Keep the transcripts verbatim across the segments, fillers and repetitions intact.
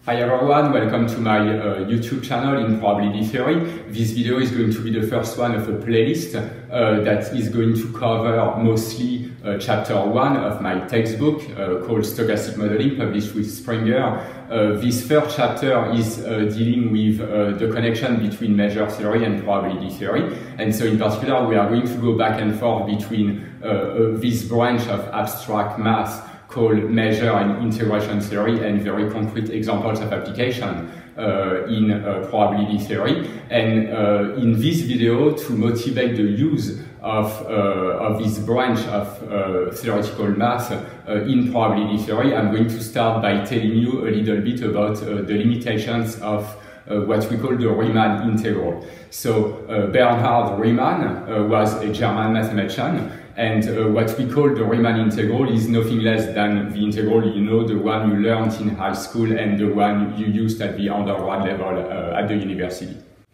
Hi everyone, welcome to my uh, YouTube channel in Probability Theory. This video is going to be the first one of a playlist uh, that is going to cover mostly uh, chapter one of my textbook uh, called Stochastic Modeling, published with Springer. Uh, this first chapter is uh, dealing with uh, the connection between measure theory and probability theory. And so in particular, we are going to go back and forth between uh, uh, this branch of abstract math called measure and integration theory and very concrete examples of application uh, in uh, probability theory. And uh, in this video, to motivate the use of, uh, of this branch of uh, theoretical math uh, in probability theory, I'm going to start by telling you a little bit about uh, the limitations of Uh, what we call the Riemann integral. So uh, Bernhard Riemann uh, was a German mathematician, and uh, what we call the Riemann integral is nothing less than the integral, you know, the one you learned in high school and the one you used at the undergrad level uh, at the university.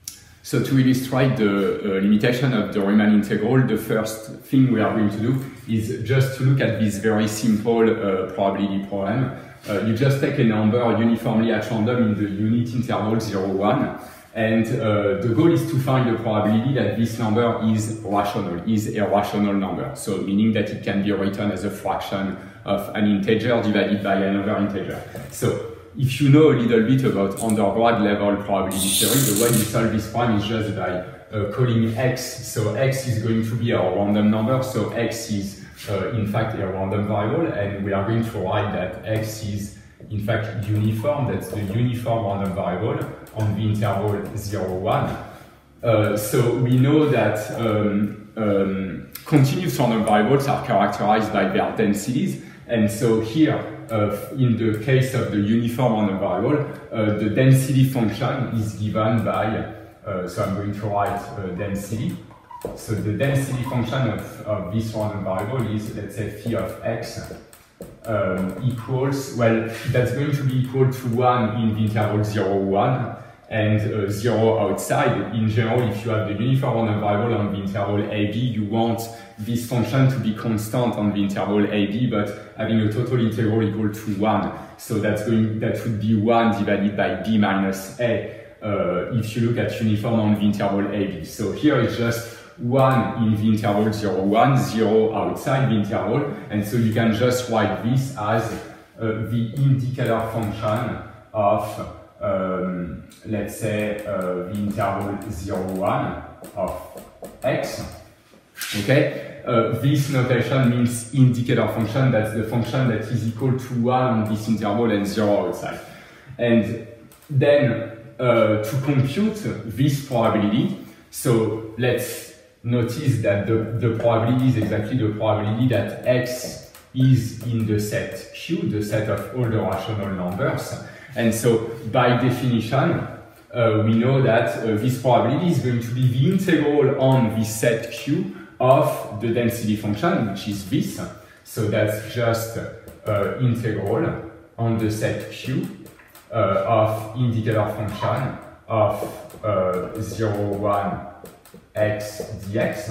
So to illustrate the uh, limitation of the Riemann integral, the first thing we are going to do is just to look at this very simple uh, probability problem. Uh, you just take a number uniformly at random in the unit interval zero, one, and uh, the goal is to find the probability that this number is rational, is a rational number. So meaning that it can be written as a fraction of an integer divided by another integer. So if you know a little bit about undergrad level probability theory, the way you solve this problem is just by uh, calling x. So x is going to be a random number, so x is Uh, in fact a random variable, and we are going to write that x is in fact uniform. That's the uniform random variable on the interval zero, one. Uh, so we know that um, um, continuous random variables are characterized by their densities, and so here uh, in the case of the uniform random variable, uh, the density function is given by, uh, so I'm going to write uh, density. So the density function of, of this random variable is, let's say, phi of x um, equals, well, that's going to be equal to one in the interval zero, one, and uh, zero outside. In general, if you have the uniform random variable on the interval a b, you want this function to be constant on the interval a b, but having a total integral equal to one. So that's going, that would be one divided by b minus a uh, if you look at uniform on the interval a b. So here it's just one in the interval zero, one, zero outside the interval, and so you can just write this as uh, the indicator function of, um, let's say, uh, the interval zero, one of x. Okay, uh, this notation means indicator function. That's the function that is equal to one on this interval and zero outside. And then uh, to compute this probability, so let's notice that the, the probability is exactly the probability that x is in the set Q, the set of all the rational numbers. And so by definition, uh, we know that uh, this probability is going to be the integral on the set Q of the density function, which is this. So that's just uh, integral on the set Q uh, of indicator function of uh, zero, one, x dx.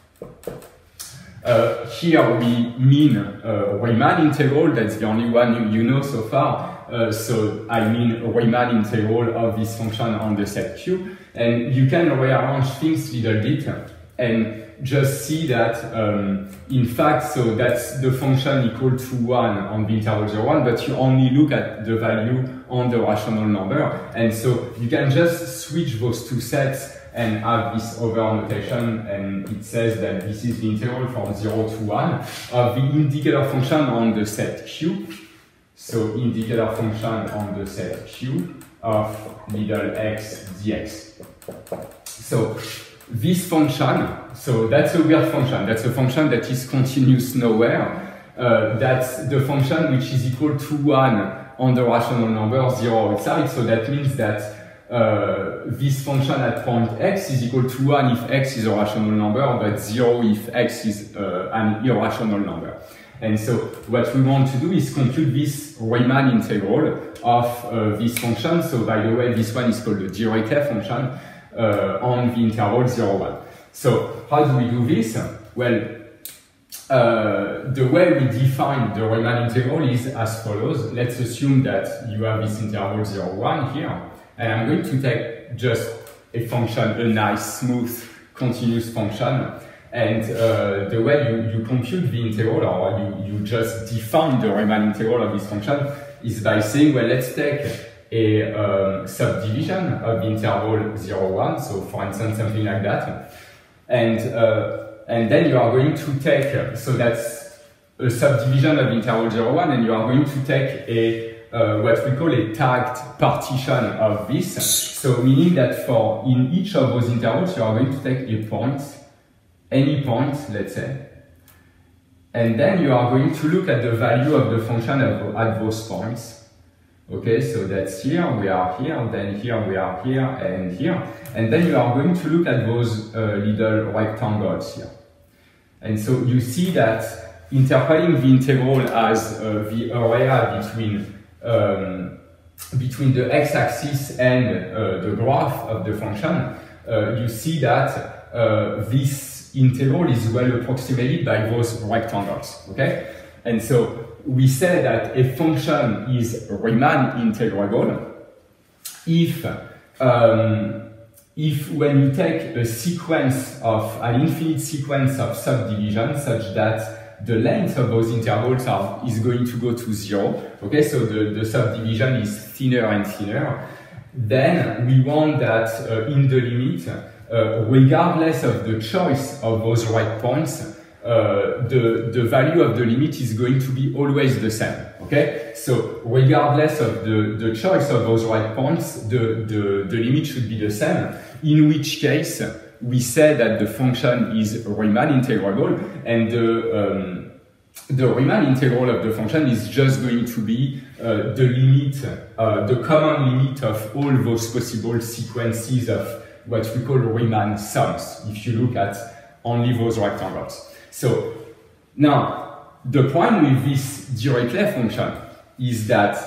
Uh, here we mean uh, Riemann integral. That's the only one you, you know so far. Uh, so I mean Riemann integral of this function on the set Q. And you can rearrange things a little bit and just see that um, in fact, so that's the function equal to one on the interval zero, one, but you only look at the value on the rational number. And so you can just switch those two sets and have this over notation, and it says that this is the integral from zero to one of the indicator function on the set Q. So indicator function on the set Q of little x dx. So this function, so that's a weird function. That's a function that is continuous nowhere. Uh, that's the function which is equal to one on the rational number, zero outside. So that means that Uh, this function at point x is equal to one if x is a rational number, but zero if x is uh, an irrational number. And so what we want to do is compute this Riemann integral of uh, this function. So by the way, this one is called the Dirichlet function uh, on the interval zero, one. So how do we do this? Well, uh, the way we define the Riemann integral is as follows. Let's assume that you have this interval zero, one here, and I'm going to take just a function, a nice, smooth, continuous function, and uh, the way you, you compute the integral, or you, you just define the Riemann integral of this function, is by saying, well, let's take a um, subdivision of the interval zero, one, so for instance, something like that, and uh, and then you are going to take, so that's a subdivision of the interval zero, one, and you are going to take a, uh, what we call a tagged partition of this. So meaning that for, in each of those intervals, you are going to take a point, any point, let's say, and then you are going to look at the value of the function at, at those points. Okay, so that's here, we are here, then here, we are here, and here. And then you are going to look at those uh, little rectangles here. And so you see that interpreting the integral as uh, the area between, um, between the x-axis and uh, the graph of the function, uh, you see that uh, this integral is well approximated by those rectangles, okay? And so we say that a function is Riemann integrable if, um, if when you take a sequence of, an infinite sequence of subdivisions such that the length of those intervals are, is going to go to zero, okay, so the, the subdivision is thinner and thinner, then we want that uh, in the limit, uh, regardless of the choice of those right points, Uh, the, the value of the limit is going to be always the same, okay? So regardless of the, the choice of those right points, the, the, the limit should be the same, in which case we say that the function is Riemann integrable, and the, um, the Riemann integral of the function is just going to be uh, the limit, uh, the common limit of all those possible sequences of what we call Riemann sums, if you look at only those rectangles. So now, the problem with this Dirichlet function is that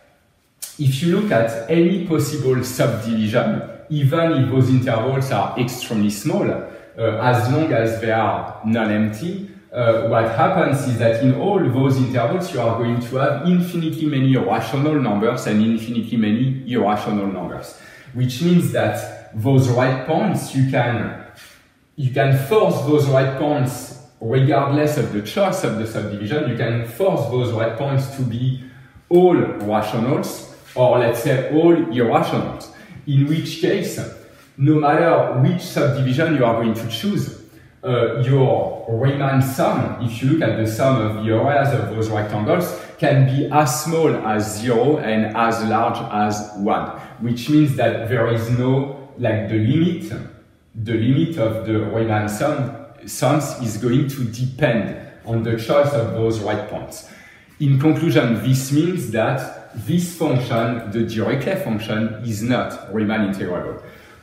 if you look at any possible subdivision, even if those intervals are extremely small, uh, as long as they are non-empty, uh, what happens is that in all those intervals you are going to have infinitely many rational numbers and infinitely many irrational numbers, which means that those right points, you can, you can force those right points regardless of the choice of the subdivision, you can force those right points to be all rationals, or let's say all irrationals, in which case, no matter which subdivision you are going to choose, uh, your Riemann sum, if you look at the sum of the areas of those rectangles, can be as small as zero and as large as one, which means that there is no, like the limit, the limit of the Riemann sum sums is going to depend on the choice of those right points. In conclusion, this means that this function, the Dirichlet function, is not Riemann integrable.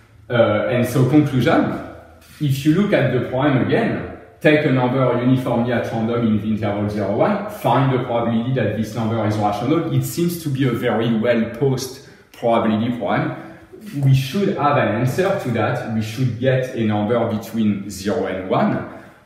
Uh, and so conclusion, if you look at the problem again, take a number uniformly at random in the interval zero, one, find the probability that this number is rational. It seems to be a very well-posed probability problem. We should have an answer to that. We should get a number between zero and one.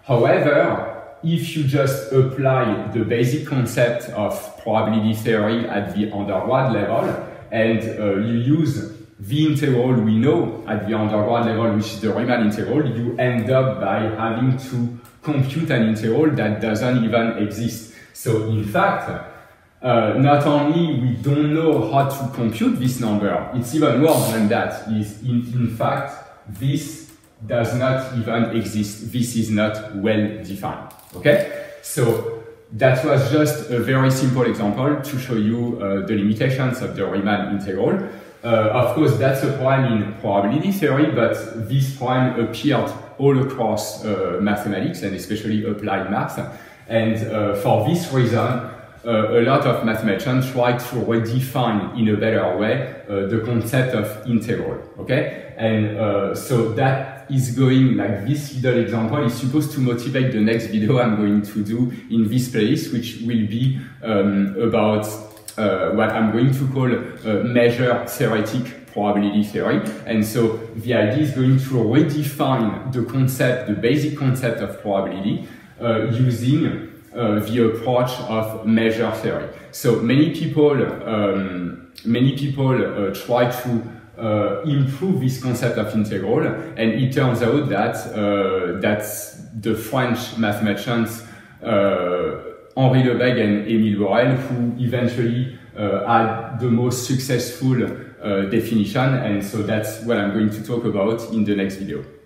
However, if you just apply the basic concept of probability theory at the undergrad level and uh, you use the integral we know at the undergrad level, which is the Riemann integral, you end up by having to compute an integral that doesn't even exist. So in fact, Uh, not only we don't know how to compute this number, it's even worse than that. Is in, in fact, this does not even exist. This is not well defined. Okay? So that was just a very simple example to show you uh, the limitations of the Riemann integral. Uh, of course, that's a problem in probability theory, but this problem appeared all across uh, mathematics and especially applied math. And uh, for this reason, Uh, a lot of mathematicians try to redefine in a better way uh, the concept of integral, okay? And uh, so that is going, like this little example is supposed to motivate the next video I'm going to do in this playlist, which will be um, about uh, what I'm going to call uh, measure theoretic probability theory. And so the idea is going to redefine the concept, the basic concept of probability, uh, using uh, the approach of measure theory. So many people, um, many people uh, try to uh, improve this concept of integral, and it turns out that uh, that's the French mathematicians uh, Henri Lebesgue and Émile Borel who eventually uh, had the most successful uh, definition, and so that's what I'm going to talk about in the next video.